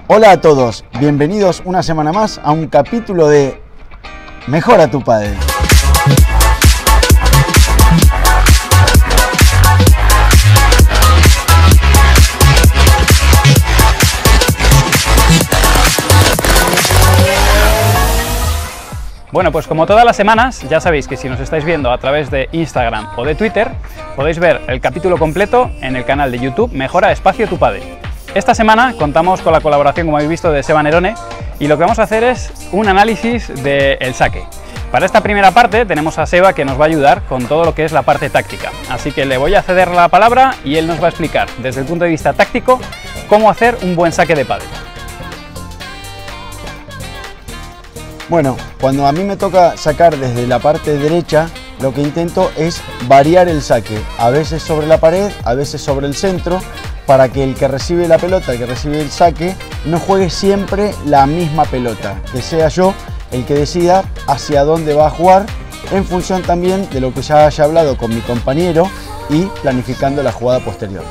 Hola a todos, bienvenidos una semana más a un capítulo de Mejora tu Pádel. Bueno, pues como todas las semanas, ya sabéis que si nos estáis viendo a través de Instagram o de Twitter, podéis ver el capítulo completo en el canal de YouTube Mejora Espacio tu Pádel. Esta semana contamos con la colaboración, como habéis visto, de Seba Nerone, y lo que vamos a hacer es un análisis del saque. Para esta primera parte tenemos a Seba, que nos va a ayudar con todo lo que es la parte táctica. Así que le voy a ceder la palabra y él nos va a explicar desde el punto de vista táctico cómo hacer un buen saque de pádel. Bueno, cuando a mí me toca sacar desde la parte derecha, lo que intento es variar el saque, a veces sobre la pared, a veces sobre el centro, para que el que recibe la pelota, el que recibe el saque, no juegue siempre la misma pelota, que sea yo el que decida hacia dónde va a jugar, en función también de lo que ya haya hablado con mi compañero y planificando la jugada posterior.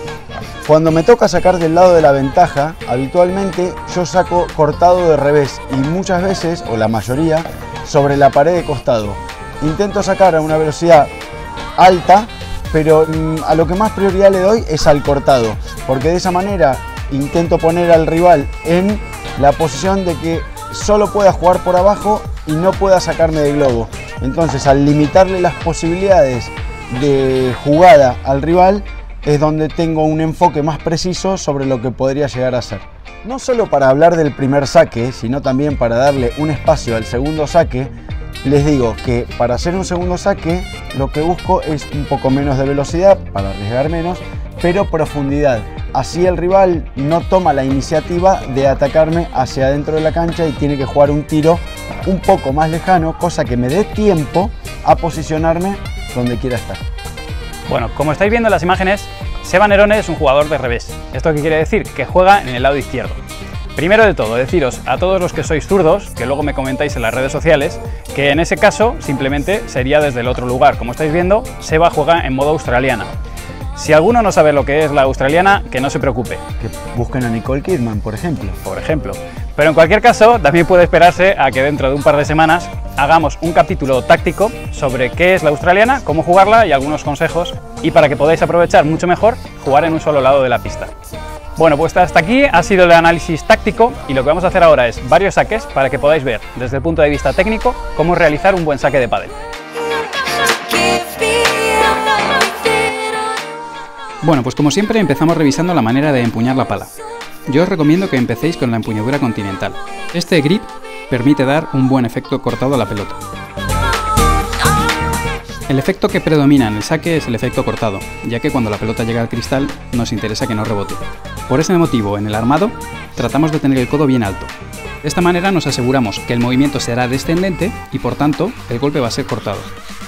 Cuando me toca sacar del lado de la ventaja, habitualmente yo saco cortado de revés y muchas veces, o la mayoría, sobre la pared de costado. Intento sacar a una velocidad alta, pero a lo que más prioridad le doy es al cortado, porque de esa manera intento poner al rival en la posición de que solo pueda jugar por abajo y no pueda sacarme de globo. Entonces, al limitarle las posibilidades de jugada al rival, es donde tengo un enfoque más preciso sobre lo que podría llegar a ser. No solo para hablar del primer saque, sino también para darle un espacio al segundo saque, les digo que para hacer un segundo saque lo que busco es un poco menos de velocidad, para arriesgar menos, pero profundidad. Así el rival no toma la iniciativa de atacarme hacia adentro de la cancha y tiene que jugar un tiro un poco más lejano, cosa que me dé tiempo a posicionarme donde quiera estar. Bueno, como estáis viendo en las imágenes, Seba Nerone es un jugador de revés. ¿Esto qué quiere decir? Que juega en el lado izquierdo. Primero de todo, deciros a todos los que sois zurdos, que luego me comentáis en las redes sociales, que en ese caso simplemente sería desde el otro lugar. Como estáis viendo, Seba juega en modo australiana. Si alguno no sabe lo que es la australiana, que no se preocupe. Que busquen a Nicole Kidman, por ejemplo. Pero en cualquier caso, también puede esperarse a que dentro de un par de semanas hagamos un capítulo táctico sobre qué es la australiana, cómo jugarla y algunos consejos, y para que podáis aprovechar mucho mejor jugar en un solo lado de la pista. Bueno, pues hasta aquí ha sido el análisis táctico, y lo que vamos a hacer ahora es varios saques para que podáis ver desde el punto de vista técnico cómo realizar un buen saque de pádel. Bueno, pues como siempre empezamos revisando la manera de empuñar la pala. Yo os recomiendo que empecéis con la empuñadura continental. Este grip permite dar un buen efecto cortado a la pelota. El efecto que predomina en el saque es el efecto cortado, ya que cuando la pelota llega al cristal nos interesa que no rebote. Por ese motivo, en el armado, tratamos de tener el codo bien alto. De esta manera nos aseguramos que el movimiento será descendente y por tanto el golpe va a ser cortado.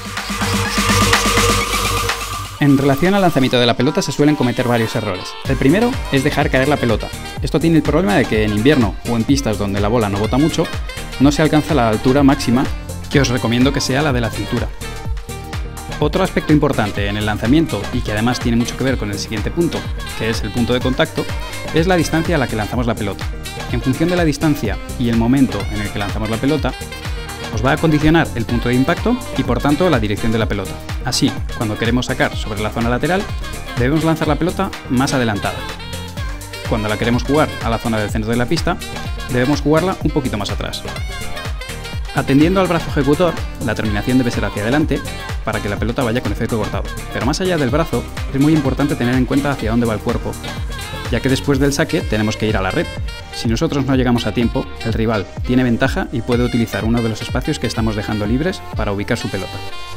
En relación al lanzamiento de la pelota se suelen cometer varios errores. El primero es dejar caer la pelota. Esto tiene el problema de que en invierno o en pistas donde la bola no bota mucho, no se alcanza la altura máxima, que os recomiendo que sea la de la cintura. Otro aspecto importante en el lanzamiento, y que además tiene mucho que ver con el siguiente punto, que es el punto de contacto, es la distancia a la que lanzamos la pelota. En función de la distancia y el momento en el que lanzamos la pelota, os va a condicionar el punto de impacto y por tanto la dirección de la pelota. Así, cuando queremos sacar sobre la zona lateral, debemos lanzar la pelota más adelantada. Cuando la queremos jugar a la zona del centro de la pista, debemos jugarla un poquito más atrás. Atendiendo al brazo ejecutor, la terminación debe ser hacia adelante para que la pelota vaya con efecto cortado. Pero más allá del brazo, es muy importante tener en cuenta hacia dónde va el cuerpo, ya que después del saque tenemos que ir a la red. Si nosotros no llegamos a tiempo, el rival tiene ventaja y puede utilizar uno de los espacios que estamos dejando libres para ubicar su pelota.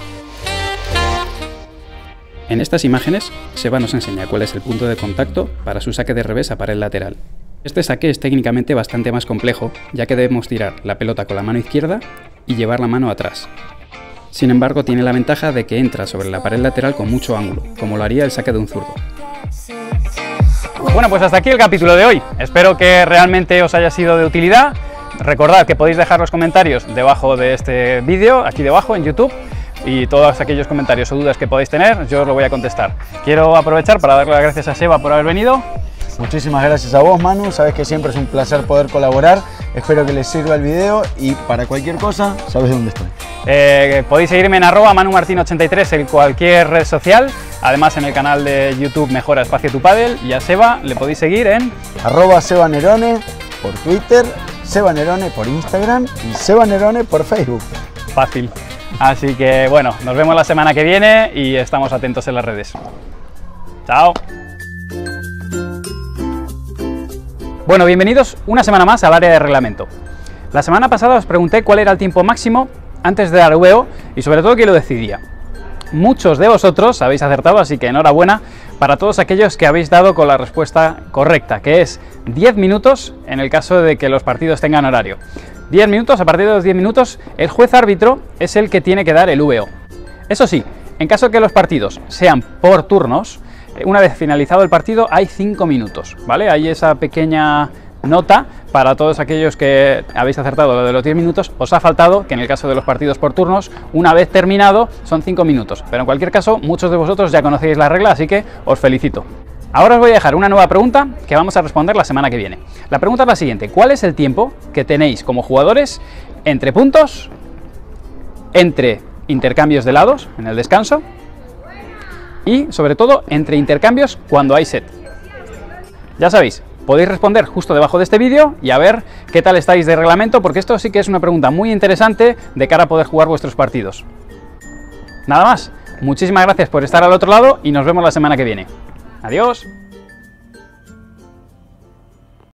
En estas imágenes, Seba nos enseña cuál es el punto de contacto para su saque de revés a pared lateral. Este saque es técnicamente bastante más complejo, ya que debemos tirar la pelota con la mano izquierda y llevar la mano atrás. Sin embargo, tiene la ventaja de que entra sobre la pared lateral con mucho ángulo, como lo haría el saque de un zurdo. Bueno, pues hasta aquí el capítulo de hoy. Espero que realmente os haya sido de utilidad. Recordad que podéis dejar los comentarios debajo de este vídeo, aquí debajo en YouTube, y todos aquellos comentarios o dudas que podáis tener, yo os lo voy a contestar. Quiero aprovechar para darle las gracias a Seba por haber venido. Muchísimas gracias a vos, Manu. Sabes que siempre es un placer poder colaborar. Espero que les sirva el video y para cualquier cosa, sabes dónde estoy. Podéis seguirme en @manumartin83 en cualquier red social. Además, en el canal de YouTube Mejora Espacio Tu Padel. Y a Seba le podéis seguir en @SebaNerone por Twitter, Sebanerone por Instagram y Sebanerone por Facebook. Fácil. Así que bueno, nos vemos la semana que viene y estamos atentos en las redes. Chao. Bueno, bienvenidos una semana más al área de reglamento. La semana pasada os pregunté cuál era el tiempo máximo antes de dar VO y sobre todo quién lo decidía. Muchos de vosotros habéis acertado, así que enhorabuena para todos aquellos que habéis dado con la respuesta correcta, que es 10 minutos en el caso de que los partidos tengan horario. 10 minutos, a partir de los 10 minutos, el juez árbitro es el que tiene que dar el VO. Eso sí, en caso de que los partidos sean por turnos, una vez finalizado el partido hay 5 minutos, ¿vale? Hay esa pequeña nota para todos aquellos que habéis acertado lo de los 10 minutos, os ha faltado que en el caso de los partidos por turnos, una vez terminado, son 5 minutos. Pero en cualquier caso, muchos de vosotros ya conocéis la regla, así que os felicito. Ahora os voy a dejar una nueva pregunta que vamos a responder la semana que viene. La pregunta es la siguiente: ¿cuál es el tiempo que tenéis como jugadores entre puntos, entre intercambios de lados en el descanso y, sobre todo, entre intercambios cuando hay set? Ya sabéis, podéis responder justo debajo de este vídeo y a ver qué tal estáis de reglamento, porque esto sí que es una pregunta muy interesante de cara a poder jugar vuestros partidos. Nada más, muchísimas gracias por estar al otro lado y nos vemos la semana que viene. Adiós.